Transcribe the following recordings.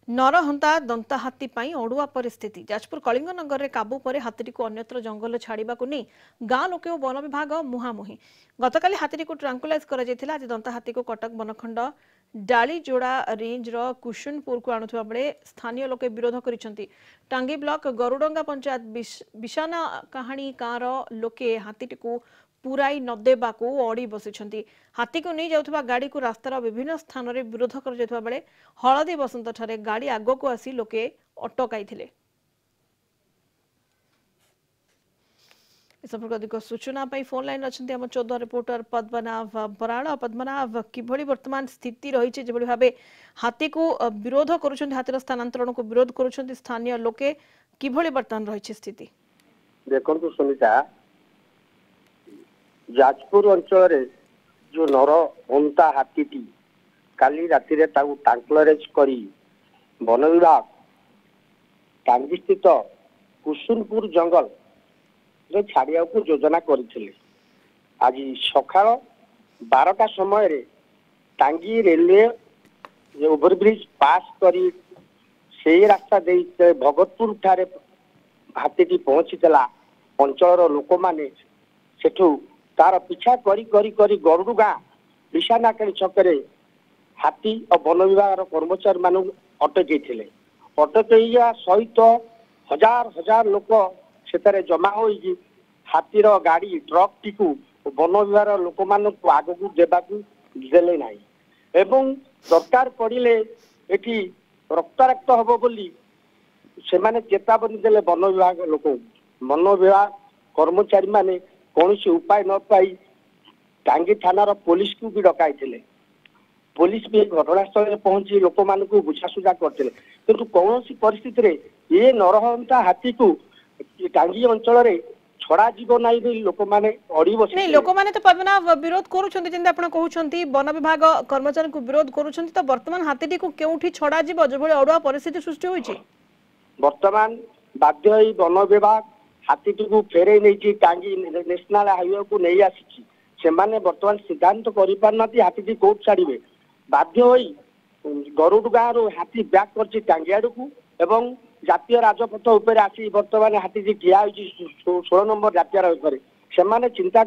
नरहंता दंता हाथी पाई अड़ुआ परिस्थिति जाजपुर कलिंग नगर में काबू पर हाथी को अन्यत्र जंगल छाड़ा नहीं गाँ लोके और वन विभाग मुहांमुही गतकाली हाथी को ट्रांकुलाइज कर आज दंता हाथी को कटक बनखंड डालीजोड़ा रेंज रो कुशुनपुर को आणुवा बेले स्थानीय लोके विरोध करिसेंती। टांगी ब्लॉक गरुडंगा पंचायत बिशाना कहानी गाँव लोके हाथी को पुराई नदेबा को अड़ी बसी हाथी को नहीं जाउथबा गाड़ी को रास्तार विभिन्न स्थान में विरोध कर बेले हलदी बसंत ठारे गाड़ी आग को आसी लोके अटकाई संपर्क अधिक सूचना फोन लाइन अच्छे आम 14 रिपोर्टर पद्मनाभ बराड़। पद्मनाभ किभली वर्तमान स्थिति रही भाव हाथी को विरोध कर हाथीर स्थानांतरण को विरोध कर स्थानीय लोके किभली वर्तमान रही स्थिति देखो सुनीता जाजपुर अंचल जो नरहंता हाथी काली राति ट्रांकुलाइज करी वन विभाग टांगी स्थित कुसुनपुर जंगल छाड़िया को योजना करथिले। आज सकाळ 12टा समय रे टांगी रेलवे ओवरब्रिज पास करी से रास्ता दे भगतपुर ठारे हाथी पहुंचीला अंचल लोक माने सेठू तार पिछा करी करी करी गरुड़ गाँ विशानाकाणी छकरे हाथी और वन विभाग कर्मचारी मान अटकई अटकईया सहित हजार हजार लोक से जमा हो हाथीर गाड़ी ट्रक टी वन विभाग लोक मान आग को देवाकू देले ना एवं दरकार पड़े एटी रक्तारक्त हम बोली से माने चेतावनी देले वन विभाग लोक वन विभाग कर्मचारी माने कौन उपाय न पाई टांगी थानार पुलिस को भी डकाई पुलिस भी घटनास्थल में पहुंची लोक मान को बुझासुझा करते किंतु कौन परिस्थिति रे ये नरहंता हाथी को टांगी अंचल रे छड़ा जीव नाई लोक माने अड़ी बस नहीं लोक माने तो पद्मनाभ विरोध करूछंती जिंदा आपण कहउछंती वन विभाग कर्मचारी को विरोध करूछंती तो वर्तमान हाथीटी को केउठी छड़ा जीव जो भली अड़ुआ परिस्थिति सृष्टि होईची वर्तमान बाध्य होई वन विभाग हाथी को फेरे नहीं टांगी नेशनल हाईवे को नहीं आसी से माने वर्तमान सिद्धांत करि पारना हाथी कोर्ट छाड़िबे बाध्य होई गरुड़ गाँव हाथी बैक कर टांगी आड़ को एवं जातीय राजपथ उपर आसी वर्तमान हाथी ठिया 16 नंबर जातीय राजपथ से चिंता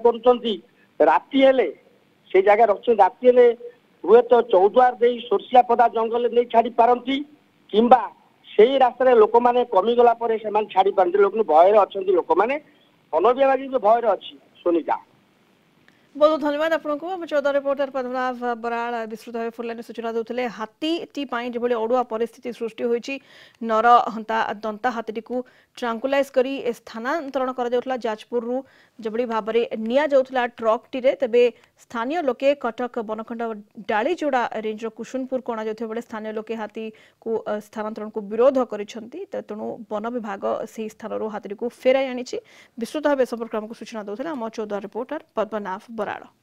करती हेले से जगह रखते राति हेले हुए तो चौद्वार दे सोरसियापदा जंगल नहीं छाड़ी पारती किंबा से रास्तार लोक मैंने कमिगला छाड़ी पारती लोक भय अच्छा लोक मैंने वन विभाग भी भय अच्छी सुनीता बहुत बहुत धन्यवाद आपको। हम 14 रिपोर्टर पद्मनाभ बराड़ विस्तृत भाव फोन सूचना देते हाथी जो अड़ुआ परिस्थिति सृष्टि होती नरहंता दंता हाथी को ट्रांकुलाइज करी स्थानांतरण कर जाजपुर जो भाव में निया जाउथला ट्रक टी तेबे स्थानीय लोके कटक बनखंड डालीजोड़ा रेंज कुशुनपुर को अणाई स्थानीय लोके हाथी को स्थानांतरण को विरोध कर तेणु वन विभाग से स्थान हाथी को फेराई आनी विस्तृत भाव संपर्क सूचना देते आम 14 रिपोर्टर पद्मनाभ बराड़।